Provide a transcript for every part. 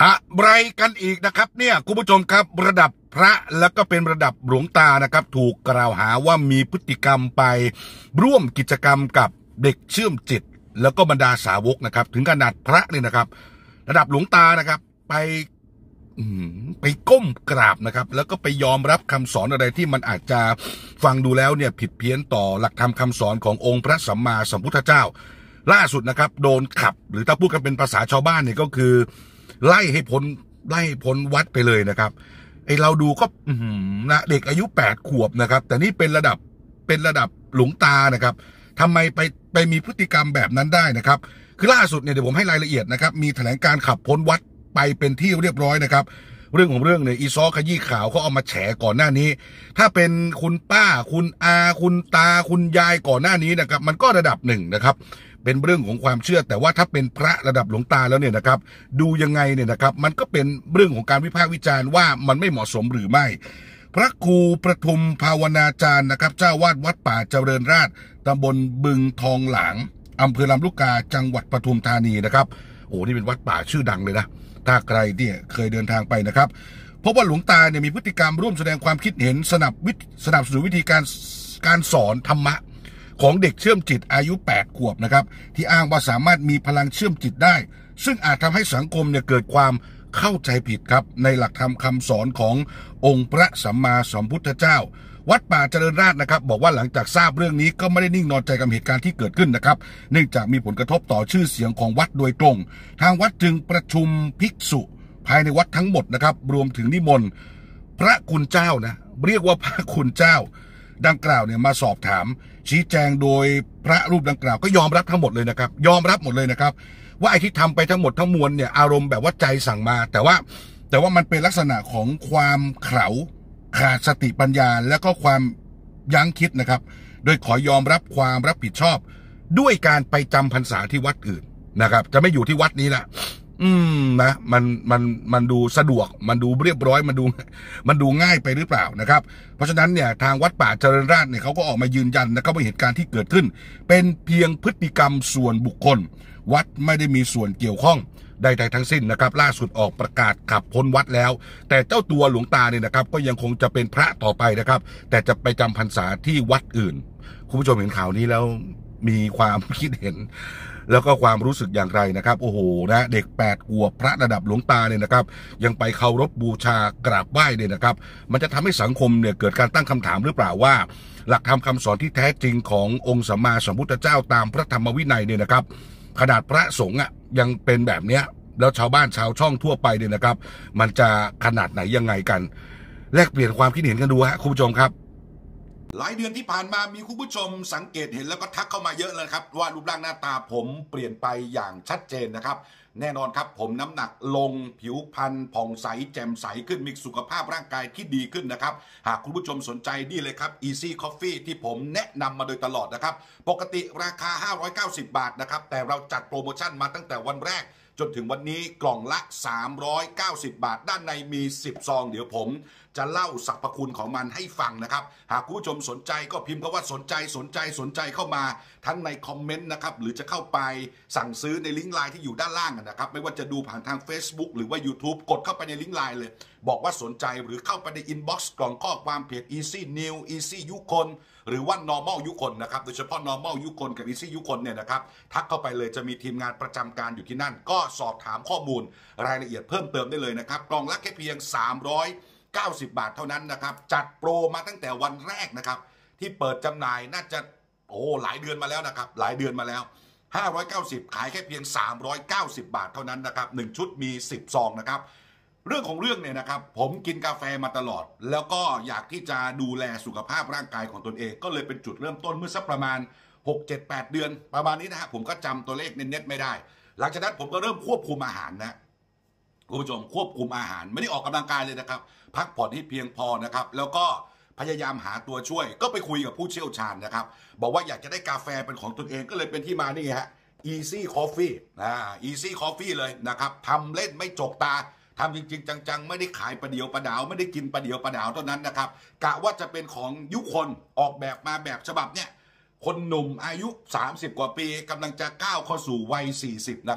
อะไรกันอีกนะครับเนี่ยคุณผู้ชมครับระดับพระแล้วก็เป็นระดับหลวงตานะครับถูกกล่าวหาว่ามีพฤติกรรมไปร่วมกิจกรรมกับเด็กเชื่อมจิตแล้วก็บรรดาสาวกนะครับถึงขนาดพระเนี่ยนะครับระดับหลวงตานะครับไปก้มกราบนะครับแล้วก็ไปยอมรับคำสอนอะไรที่มันอาจจะฟังดูแล้วเนี่ยผิดเพี้ยนต่อหลักธรรมคำสอนขององค์พระสัมมาสัมพุทธเจ้าล่าสุดนะครับโดนขับหรือถ้าพูดกันเป็นภาษาชาวบ้านเนี่ยก็คือไล่ให้พ้นวัดไปเลยนะครับไอเราดูก็นะเด็กอายุ8 ขวบนะครับแต่นี่เป็นระดับหลวงตานะครับทำไมไปมีพฤติกรรมแบบนั้นได้นะครับคือล่าสุดเนี่ยเดี๋ยวผมให้รายละเอียดนะครับมีแถลงการขับพ้นวัดไปเป็นที่เรียบร้อยนะครับเรื่องของเรื่องเนี่ยอีซ้อขยี้ข่าวเขาเอามาแฉก่อนหน้านี้ถ้าเป็นคุณป้าคุณอาคุณตาคุณยายก่อนหน้านี้นะครับมันก็ระดับหนึ่งนะครับเป็นเรื่องของความเชื่อแต่ว่าถ้าเป็นพระระดับหลวงตาแล้วเนี่ยนะครับดูยังไงเนี่ยนะครับมันก็เป็นเรื่องของการวิพากษ์วิจารณ์ว่ามันไม่เหมาะสมหรือไม่พระครูประทุมภาวนาจารย์นะครับเจ้าวาดวัดป่าเจริญราษฎร์ตำบลบึงทองหลางอำเภอลำลูกกาจังหวัดปทุมธานีนะครับโอ้นี่เป็นวัดป่าชื่อดังเลยนะถ้าใครเนี่ยเคยเดินทางไปนะครับพบว่าหลวงตาเนี่ยมีพฤติกรรมร่วมแสดงความคิดเห็นสนับสนุนวิธีการสอนธรรมะของเด็กเชื่อมจิตอายุ8 ขวบนะครับที่อ้างว่าสามารถมีพลังเชื่อมจิตได้ซึ่งอาจทำให้สังคมเนี่ยเกิดความเข้าใจผิดครับในหลักธรรมคำสอนขององค์พระสัมมาสัมพุทธเจ้าวัดป่าเจริญราษฎร์นะครับบอกว่าหลังจากทราบเรื่องนี้ก็ไม่ได้นิ่งนอนใจกับเหตุการณ์ที่เกิดขึ้นนะครับเนื่องจากมีผลกระทบต่อชื่อเสียงของวัดโดยตรงทางวัดจึงประชุมภิกษุภายในวัดทั้งหมดนะครับรวมถึงนิมนต์พระคุณเจ้านะเรียกว่าพระคุณเจ้าดังกล่าวเนี่ยมาสอบถามชี้แจงโดยพระรูปดังกล่าวก็ยอมรับทั้งหมดเลยนะครับยอมรับหมดเลยนะครับว่าไอ้ที่ทำไปทั้งหมดทั้งมวลเนี่ยอารมณ์แบบว่าใจสั่งมาแต่ว่ามันเป็นลักษณะของความเขลาขาดสติปัญญาและก็ความยั้งคิดนะครับโดยขอยอมรับความรับผิดชอบด้วยการไปจำพรรษาที่วัดอื่นนะครับจะไม่อยู่ที่วัดนี้ละนะมันดูสะดวกมันดูเรียบร้อยมันดูง่ายไปหรือเปล่านะครับเพราะฉะนั้นเนี่ยทางวัดป่าเจริญราษฎร์เนี่ยเขาก็ออกมายืนยันนะครับว่าเหตุการณ์ที่เกิดขึ้นเป็นเพียงพฤติกรรมส่วนบุคคลวัดไม่ได้มีส่วนเกี่ยวข้องใดๆทั้งสิ้นนะครับล่าสุดออกประกาศขับพ้นวัดแล้วแต่เจ้าตัวหลวงตาเนี่ยนะครับก็ยังคงจะเป็นพระต่อไปนะครับแต่จะไปจำพรรษาที่วัดอื่นคุณผู้ชมเห็นข่าวนี้แล้วมีความคิดเห็นแล้วก็ความรู้สึกอย่างไรนะครับโอ้โหนะเด็ก8 ขวบพระระดับหลวงตาเนี่ยนะครับยังไปเคารพบูชากราบไหว้เนี่ยนะครับมันจะทำให้สังคมเนี่ยเกิดการตั้งคำถามหรือเปล่าว่าหลักธรรมคำสอนที่แท้จริงขององค์สัมมาสัมพุทธเจ้าตามพระธรรมวินัยเนี่ยนะครับขนาดพระสงฆ์ยังเป็นแบบเนี้ยแล้วชาวบ้านชาวช่องทั่วไปเนี่ยนะครับมันจะขนาดไหนยังไงกันแลกเปลี่ยนความคิดเห็นกันดูฮะคุณผู้ชมครับหลายเดือนที่ผ่านมามีคุณผู้ชมสังเกตเห็นแล้วก็ทักเข้ามาเยอะเลยครับว่ารูปร่างหน้าตาผมเปลี่ยนไปอย่างชัดเจนนะครับแน่นอนครับผมน้ำหนักลงผิวพรรณผ่องใสแจ่มใสขึ้นมีสุขภาพร่างกายที่ดีขึ้นนะครับหากคุณผู้ชมสนใจนี่เลยครับ Easy Coffee ที่ผมแนะนำมาโดยตลอดนะครับปกติราคา590 บาทนะครับแต่เราจัดโปรโมชั่นมาตั้งแต่วันแรกจนถึงวันนี้กล่องละ390 บาทด้านในมี10 ซองเดี๋ยวผมจะเล่าสรรพคุณของมันให้ฟังนะครับหากคุณผู้ชมสนใจก็พิมพ์คำว่าสนใจเข้ามาทั้งในคอมเมนต์นะครับหรือจะเข้าไปสั่งซื้อในลิงก์ไลน์ที่อยู่ด้านล่างนะครับไม่ว่าจะดูผ่านทาง Facebook หรือว่า YouTube กดเข้าไปในลิงก์ไลน์เลยบอกว่าสนใจหรือเข้าไปในอินบ็อกซ์กล่องข้อความเพจ Easy New Easy ยุคนหรือว่า Normal ยุคนนะครับโดยเฉพาะ Normal ยุคนกับ Easy ยุคนเนี่ยนะครับทักเข้าไปเลยจะมีทีมงานประจำการอยู่ที่นั่นก็สอบถามข้อมูลรายละเอียดเพิ่มเติมได้เลยนะครับกล่องละแค่เพียง390 บาทเท่านั้นนะครับจัดโปรมาตั้งแต่วันแรกนะครับที่เปิดจำหน่ายน่าจะหลายเดือนมาแล้วนะครับหลายเดือนมาแล้ว590ขายแค่เพียง390 บาทเท่านั้นนะครับ1ชุดมี10 ซองนะครับเรื่องของเรื่องเนี่ยนะครับผมกินกาแฟมาตลอดแล้วก็อยากที่จะดูแลสุขภาพร่างกายของตนเองก็เลยเป็นจุดเริ่มต้นเมื่อสักประมาณ 6-7-8 เดือนประมาณนี้นะฮะผมก็จำตัวเลขเน็ตไม่ได้หลังจากนั้นผมก็เริ่มควบคุมอาหารนะคุณผู้ชมควบคุมอาหารไม่ได้ออกกำลังกายเลยนะครับพักผ่อนให้เพียงพอนะครับแล้วก็พยายามหาตัวช่วยก็ไปคุยกับผู้เชี่ยวชาญนะครับบอกว่าอยากจะได้กาแฟเป็นของตนเองก็เลยเป็นที่มานี่ฮะ Easy Coffee Easy Coffee เลยนะครับทำเล่นไม่จกตาทำจริงๆจังๆไม่ได้ขายประเดียวประดาวไม่ได้กินประเดียวประดาวเท่านั้นนะครับกะว่าจะเป็นของยุคนออกแบบมาแบบฉบับเนี่ยคนหนุ่มอายุ30 กว่าปีกำลังจะก้าวเข้าสู่วัย40นะครับ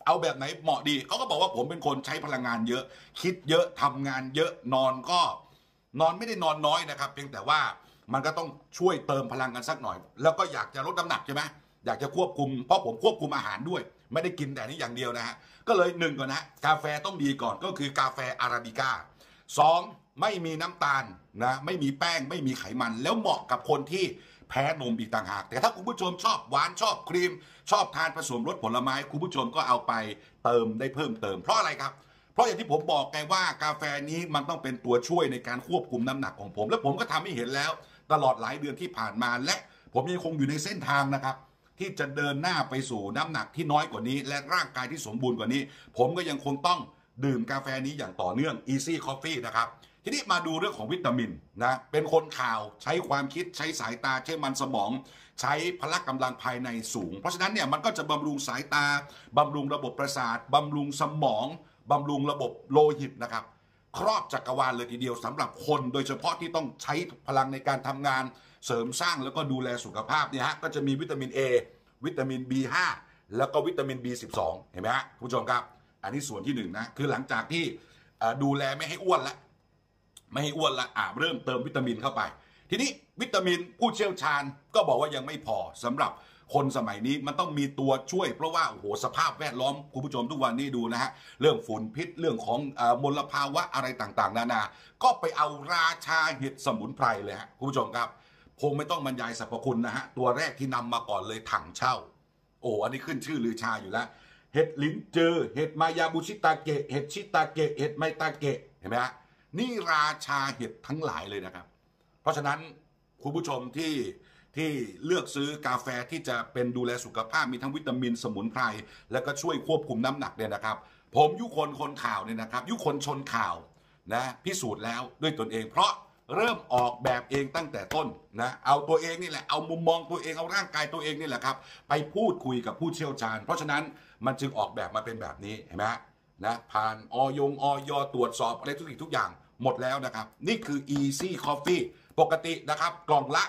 เอาแบบไหนเหมาะดีเขาก็บอกว่าผมเป็นคนใช้พลังงานเยอะคิดเยอะทำงานเยอะนอนก็นอนไม่ได้นอนน้อยนะครับเพียงแต่ว่ามันก็ต้องช่วยเติมพลังกันสักหน่อยแล้วก็อยากจะลดน้ำหนักใช่ไหมอยากจะควบคุมเพราะผมควบคุมอาหารด้วยไม่ได้กินแต่นี้อย่างเดียวนะฮะก็เลยหนึ่งก่อนนะกาแฟต้องดีก่อนก็คือกาแฟอาราบิก้าสองไม่มีน้ำตาลนะไม่มีแป้งไม่มีไขมันแล้วเหมาะกับคนที่แพ้นมอีกต่างหากแต่ถ้าคุณผู้ชมชอบหวานชอบครีมชอบทานผสมรสผลไม้คุณผู้ชมก็เอาไปเติมได้เพิ่มเติมเพราะอะไรครับเพราะอย่างที่ผมบอกไงว่ากาแฟนี้มันต้องเป็นตัวช่วยในการควบคุมน้ำหนักของผมและผมก็ทำให้เห็นแล้วตลอดหลายเดือนที่ผ่านมาและผมยังคงอยู่ในเส้นทางนะครับที่จะเดินหน้าไปสู่น้ำหนักที่น้อยกว่านี้และร่างกายที่สมบูรณ์กว่านี้ผมก็ยังคงต้องดื่มกาแฟนี้อย่างต่อเนื่อง Easy Coffee นะครับทีนี้มาดูเรื่องของวิตามินนะเป็นคนข่าวใช้ความคิดใช้สายตาใช้มันสมองใช้พละกำลังภายในสูงเพราะฉะนั้นเนี่ยมันก็จะบำรุงสายตาบำรุงระบบประสาทบำรุงสมองบำรุงระบบโลหิตนะครับครอบจักรวาลเลยทีเดียวสำหรับคนโดยเฉพาะที่ต้องใช้พลังในการทำงานเสริมสร้างแล้วก็ดูแลสุขภาพเนี่ยฮะก็จะมีวิตามิน A วิตามิน B5 แล้วก็วิตามิน B12 เห็นไหมฮะคุณผู้ชมครับอันนี้ส่วนที่1นะคือหลังจากที่ดูแลไม่ให้อ้วนแล้วไม่ให้อ้วนละเริ่มเติมวิตามินเข้าไปทีนี้วิตามินผู้เชี่ยวชาญก็บอกว่ายังไม่พอสำหรับคนสมัยนี้มันต้องมีตัวช่วยเพราะว่าโอ้โหสภาพแวดล้อมคุณผู้ชมทุกวันนี้ดูนะฮะเรื่องฝุ่นพิษเรื่องของมลภาวะอะไรต่างๆนานาก็ไปเอาราชาเห็ดสมุนไพรเลยฮะคุณผู้ชมครับคงไม่ต้องบรรยายสรรพคุณนะฮะตัวแรกที่นำมาก่อนเลยถังเช่าโอ้อันนี้ขึ้นชื่อลือชาอยู่แล้วเห็ดลิ้นจือเห็ดมายาบุชิตาเกะเห็ดชิตาเกะเห็ดไมตาเกะเห็นไหมฮะนี่ราชาเห็ดทั้งหลายเลยนะครับเพราะฉะนั้นคุณผู้ชมที่เลือกซื้อกาแฟที่จะเป็นดูแลสุขภาพมีทั้งวิตามินสมุนไพรแล้วก็ช่วยควบคุมน้ำหนักเนี่ยนะครับผมยุคนข่าวเนี่ยนะครับยุคนชนข่าวนะพิสูจน์แล้วด้วยตนเองเพราะเริ่มออกแบบเองตั้งแต่ต้นนะเอาตัวเองนี่แหละเอามุมมองตัวเองเอาร่างกายตัวเองนี่แหละครับไปพูดคุยกับผู้เชี่ยวชาญเพราะฉะนั้นมันจึงออกแบบมาเป็นแบบนี้เห็นไหมนะผ่านออยตรวจสอบอะไรทุกสิ่งทุกอย่างหมดแล้วนะครับนี่คือ Easy Coffee ปกตินะครับกล่องละ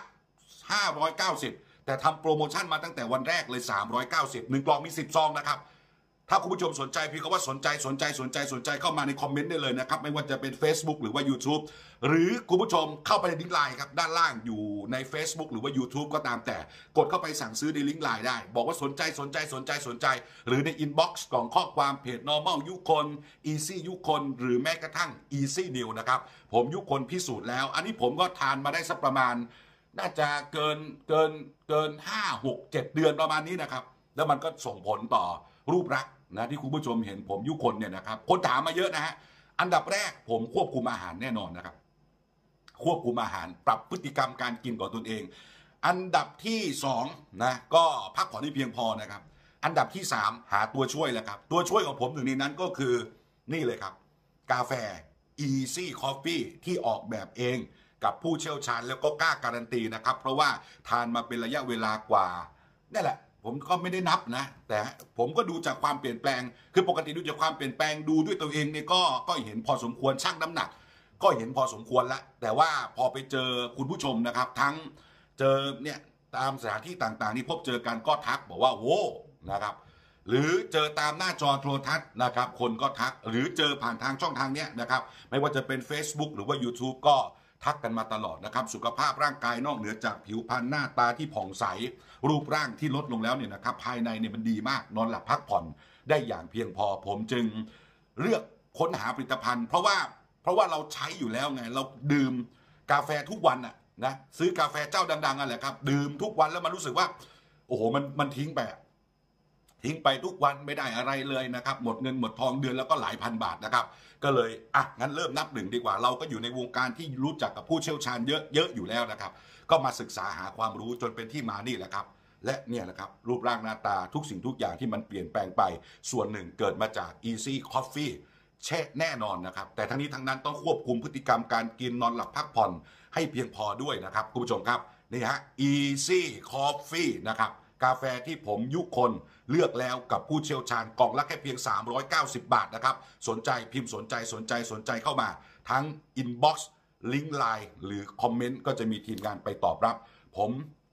590แต่ทำโปรโมชั่นมาตั้งแต่วันแรกเลย390 1กล่องมี10ซองนะครับถ้าคุณผู้ชมสนใจพี่ก็ว่าสนใจเข้ามาในคอมเมนต์ได้เลยนะครับไม่ว่าจะเป็น Facebook หรือว่า YouTube หรือคุณผู้ชมเข้าไปในลิงก์ไลน์ครับด้านล่างอยู่ใน Facebook หรือว่า YouTube ก็ตามแต่กดเข้าไปสั่งซื้อในลิงก์ไลน์ได้บอกว่าสนใจหรือในอินบ็อกซ์กล่องข้อความเพจ normal ยุคน easy ยุคนหรือแม้กระทั่ง easy new นะครับผมยุคนพิสูจน์แล้วอันนี้ผมก็ทานมาได้สักประมาณน่าจะเกิน5-6-7 เดือนประมาณนี้นะครับแล้วมันก็ส่งผลต่อรูปลักษณ์นะที่คุณผู้ชมเห็นผมยุคนเนี่ยนะครับคนถามมาเยอะนะฮะอันดับแรกผมควบคุมอาหารแน่นอนนะครับควบคุมอาหารปรับพฤติกรรมการกินของตนเองอันดับที่2นะก็พักผ่อนให้เพียงพอนะครับอันดับที่3หาตัวช่วยแหละครับตัวช่วยของผมหนึ่งในนั้นก็คือนี่เลยครับกาแฟ Easy Coffee ที่ออกแบบเองกับผู้เชี่ยวชาญแล้วก็กล้าการันตีนะครับเพราะว่าทานมาเป็นระยะเวลากว่านั่นแหละผมก็ไม่ได้นับนะแต่ผมก็ดูจากความเปลี่ยนแปลงคือปกติดูจากความเปลี่ยนแปลงดูด้วยตัวเองเนี่ยก็เห็นพอสมควรชั่งน้ำหนักก็เห็นพอสมควรแล้วแต่ว่าพอไปเจอคุณผู้ชมนะครับทั้งเจอเนี่ยตามสถานที่ต่างๆที่พบเจอกันก็ทักบอกว่าโว้นะครับหรือเจอตามหน้าจอโทรทัศน์นะครับคนก็ทักหรือเจอผ่านทางช่องทางเนี้ยนะครับไม่ว่าจะเป็น Facebook หรือว่า YouTube ก็ทักกันมาตลอดนะครับสุขภาพร่างกายนอกเหนือจากผิวพรรณหน้าตาที่ผ่องใสรูปร่างที่ลดลงแล้วเนี่ยนะครับภายในเนี่ยมันดีมากนอนหลับพักผ่อนได้อย่างเพียงพอผมจึงเลือกค้นหาผลิตภัณฑ์เพราะว่าเราใช้อยู่แล้วไงเราดื่มกาแฟทุกวันอ่ะนะซื้อกาแฟเจ้าดังๆนั่นแหละครับดื่มทุกวันแล้วมันรู้สึกว่าโอ้โหมันทิ้งไปทุกวันไม่ได้อะไรเลยนะครับหมดเงินหมดทองเดือนแล้วก็หลายพันบาทนะครับก็เลยงั้นเริ่มนับหนึ่งดีกว่าเราก็อยู่ในวงการที่รู้จักกับผู้เชี่ยวชาญเยอะอยู่แล้วนะครับก็มาศึกษาหาความรู้จนเป็นที่มานี่แหละครับและเนี่ยแหละครับรูปร่างหน้าตาทุกสิ่งทุกอย่างที่มันเปลี่ยนแปลงไปส่วนหนึ่งเกิดมาจาก Easy Coffee แช่แน่นอนนะครับแต่ทั้งนี้ทั้งนั้นต้องควบคุมพฤติกรรมการกินนอนหลับพักผ่อนให้เพียงพอด้วยนะครับคุณผู้ชมครับนี่ฮะ Easy Coffee นะครับกาแฟที่ผมยุคนเลือกแล้วกับผู้เชี่ยวชาญกล่องละแค่เพียง390 บาทนะครับสนใจพิมพ์สนใจเข้ามาทั้ง inbox ลิงก์ไลน์หรือคอมเมนต์ก็จะมีทีมงานไปตอบรับผม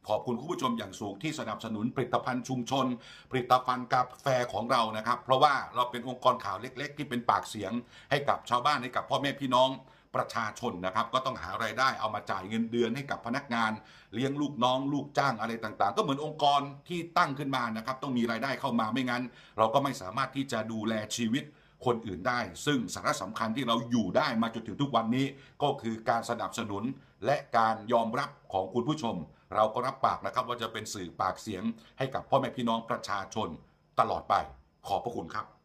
ขอบคุณคุณผู้ชมอย่างสูงที่สนับสนุนผลิตภัณฑ์ชุมชนผลิตภัณฑ์กาแฟของเรานะครับเพราะว่าเราเป็นองค์กรข่าวเล็กๆที่เป็นปากเสียงให้กับชาวบ้านให้กับพ่อแม่พี่น้องประชาชนนะครับก็ต้องหารายได้เอามาจ่ายเงินเดือนให้กับพนักงานเลี้ยงลูกน้องลูกจ้างอะไรต่างๆก็เหมือนองค์กรที่ตั้งขึ้นมานะครับต้องมีรายได้เข้ามาไม่งั้นเราก็ไม่สามารถที่จะดูแลชีวิตคนอื่นได้ซึ่งสาระสำคัญที่เราอยู่ได้มาจนถึงทุกวันนี้ก็คือการสนับสนุนและการยอมรับของคุณผู้ชมเราก็รับปากนะครับว่าจะเป็นสื่อปากเสียงให้กับพ่อแม่พี่น้องประชาชนตลอดไปขอบพระคุณครับ